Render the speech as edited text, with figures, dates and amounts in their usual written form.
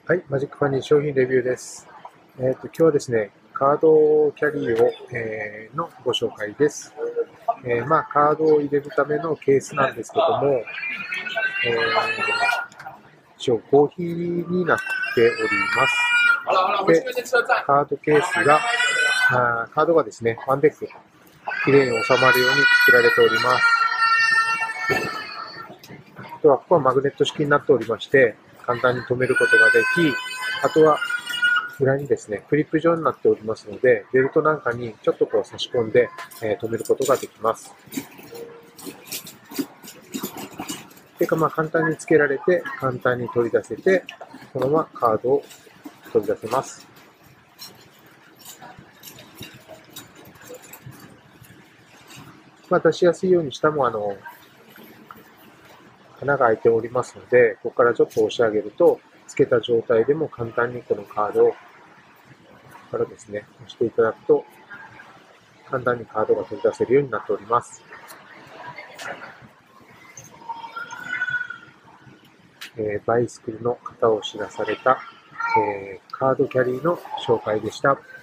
はい、マジックファニー商品レビューです。今日はですね、カードキャリーを、のご紹介です。カードを入れるためのケースなんですけども、一応コーヒーになっております。で、カードケースが、カードがですね、ワンデック、綺麗に収まるように作られております。あとは、ここはマグネット式になっておりまして、簡単に留めることができ、あとは、裏にですね、クリップ状になっておりますので、ベルトなんかにちょっとこう差し込んで、留めることができます。でか、簡単に付けられて、簡単に取り出せて、このままカードを取り出せます。出しやすいように下も穴が開いておりますので、ここからちょっと押し上げると、付けた状態でも簡単にこのカードをからですね、押していただくと、簡単にカードが取り出せるようになっております。バイスクルの型を知らされた、カードキャリーの紹介でした。